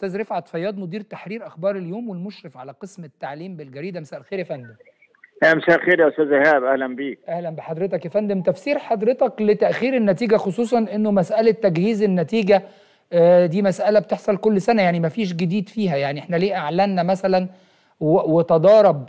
أستاذ رفعت فياض، مدير تحرير أخبار اليوم والمشرف على قسم التعليم بالجريدة. مساء الخير يا فندم. مساء الخير يا أستاذ إيهاب، أهلا بيك. أهلا بحضرتك يا فندم. تفسير حضرتك لتأخير النتيجة، خصوصا إنه مسألة تجهيز النتيجة دي مسألة بتحصل كل سنة، يعني ما فيش جديد فيها، يعني إحنا ليه أعلنا مثلا وتضارب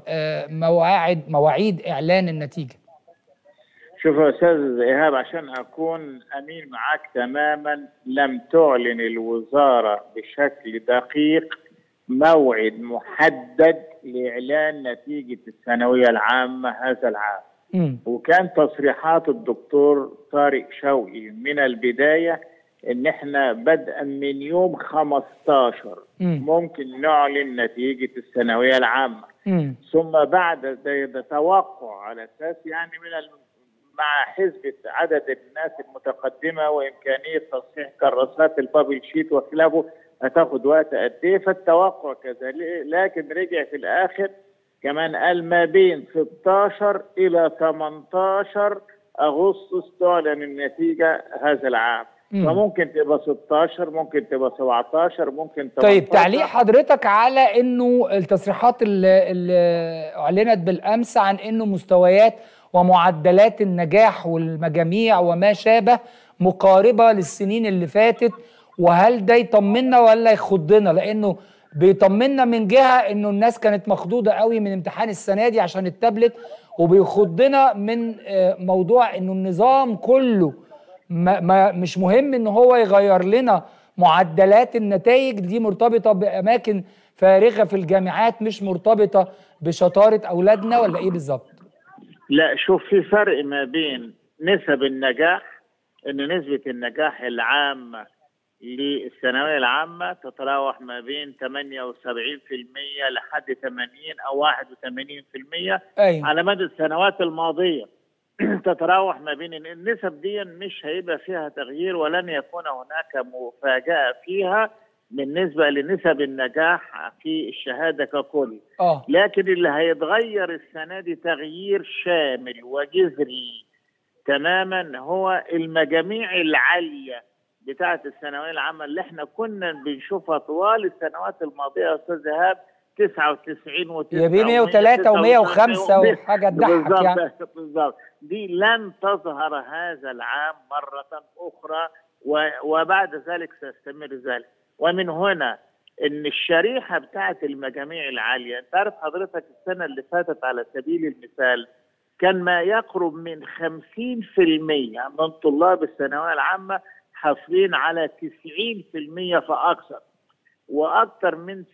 مواعيد إعلان النتيجة؟ شوف يا أستاذ إيهاب، عشان أكون أمين معاك تماما، لم تعلن الوزارة بشكل دقيق موعد محدد لإعلان نتيجة الثانوية العامة هذا العام. وكان تصريحات الدكتور طارق شوقي من البداية إن إحنا بدءا من يوم 15 ممكن نعلن نتيجة الثانوية العامة. ثم بعد ده توقع على أساس يعني مع حسبة عدد الناس المتقدمة وإمكانية تصحيح كراسات البابل شيت وخلافه هتاخد وقت قد إيه، فالتوقع كذا. لكن رجع في الآخر كمان قال ما بين 16 إلى 18 أغسطس تعلن النتيجة هذا العام. فممكن تبقى 16، ممكن تبقى 17، ممكن 18. طيب، تعليق حضرتك على انه التصريحات اللي اعلنت بالامس عن انه مستويات ومعدلات النجاح والمجاميع وما شابه مقاربة للسنين اللي فاتت، وهل ده يطمنا ولا يخضنا؟ لانه بيطمنا من جهة انه الناس كانت مخضوضة قوي من امتحان السنة دي عشان التابلت، وبيخضنا من موضوع انه النظام كله مش مهم ان هو يغير لنا معدلات النتائج دي، مرتبطة بأماكن فارغة في الجامعات، مش مرتبطة بشطارة أولادنا، ولا إيه بالظبط؟ لا، شوف، في فرق ما بين نسب النجاح، إن نسبة النجاح العامة للثانوية العامة تتراوح ما بين 78% لحد 80 أو 81% أيوة. على مدى السنوات الماضية. تتراوح ما بين النسب دي، مش هيبقى فيها تغيير ولن يكون هناك مفاجأة فيها بالنسبة لنسب النجاح في الشهادة ككل. لكن اللي هيتغير السنة دي تغيير شامل وجذري تماما هو المجاميع العالية بتاعة الثانوية العامة اللي احنا كنا بنشوفها طوال السنوات الماضية يا أستاذ إيهاب، 99 و9 يا بيه 103 و105 وحاجة تضحك يعني. بالظبط، دي لن تظهر هذا العام مرة أخرى، وبعد ذلك سيستمر ذلك. ومن هنا إن الشريحة بتاعة المجاميع العالية، أنت عارف حضرتك السنة اللي فاتت على سبيل المثال كان ما يقرب من 50% من طلاب الثانوية العامة حاصلين على 90% فأكثر، وأكثر من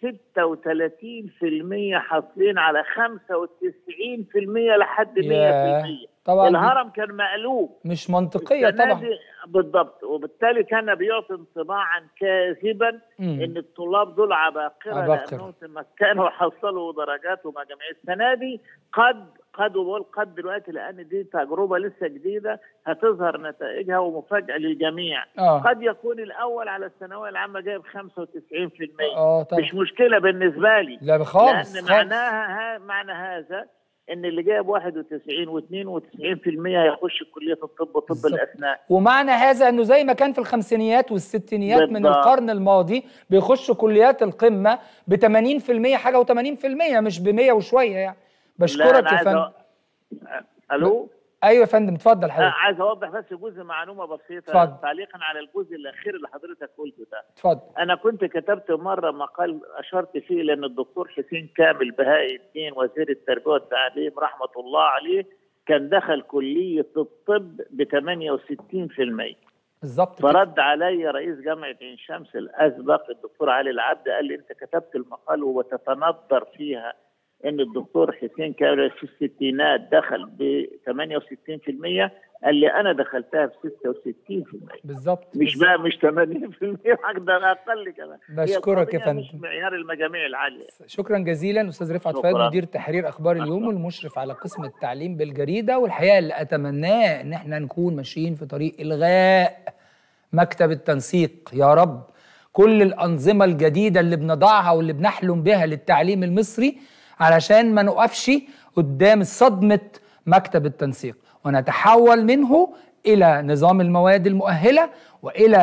36% حاصلين على 95% لحد 100%. طبعا الهرم كان مقلوب، مش منطقية طبعا. بالضبط، وبالتالي كان بيعطي انطباعا كاذبا ان الطلاب دول عباقرة لانهم تمكنوا وحصلوا درجات ومجاميع. السنة دي قد دلوقتي، لان دي تجربة لسه جديدة هتظهر نتائجها ومفاجأة للجميع. قد يكون الاول على الثانوية العامة جايب 95%. مش مشكلة بالنسبة لي، لا خالص، لان معنى هذا ان اللي جايب 91 و92% هيخش كليه الطب وطب الاسنان. ومعنى هذا انه زي ما كان في الخمسينيات والستينيات من القرن الماضي بيخشوا كليات القمه ب 80% حاجه و80%، مش ب 100 وشويه يعني. بشكرك يا فندم. الو. ايوه يا فندم، اتفضل حضرتك. عايز اوضح بس جزء معلومه بسيطه. اتفضل. تعليقا على الجزء الاخير اللي حضرتك قلته ده. اتفضل. انا كنت كتبت مره مقال اشرت فيه لان الدكتور حسين كامل بهاء الدين وزير التربيه والتعليم رحمه الله عليه كان دخل كليه الطب ب 68%. بالظبط. فرد علي رئيس جامعه عين شمس الاسبق الدكتور علي العبد، قال لي انت كتبت المقال وتتندر فيها ان الدكتور حسين كامل في الستينات دخل ب 68%. قال لي انا دخلتها ب 66%. بالظبط، مش بقى مش 80%، اقدر اقل كمان. بشكرك يا فندم. مش معيار المجاميع العاليه. شكرا جزيلا استاذ رفعت فياض، مدير تحرير اخبار اليوم والمشرف على قسم التعليم بالجريده. والحقيقه اللي اتمناه ان احنا نكون ماشيين في طريق الغاء مكتب التنسيق، يا رب. كل الانظمه الجديده اللي بنضعها واللي بنحلم بها للتعليم المصري علشان ما نقفش قدام صدمة مكتب التنسيق، ونتحول منه إلى نظام المواد المؤهلة وإلى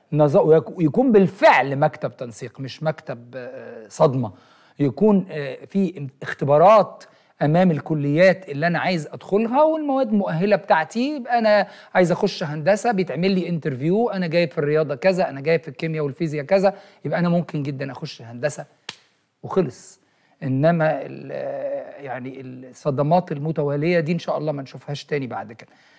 ويكون بالفعل مكتب تنسيق مش مكتب صدمة، يكون في اختبارات امام الكليات اللي انا عايز ادخلها والمواد المؤهله بتاعتي. يبقى انا عايز اخش هندسه، بيتعمل لي انترفيو، انا جايب في الرياضه كذا، انا جايب في الكيمياء والفيزياء كذا، يبقى انا ممكن جدا اخش هندسه وخلص. انما يعني الصدمات المتواليه دي ان شاء الله ما نشوفهاش تاني بعد كده.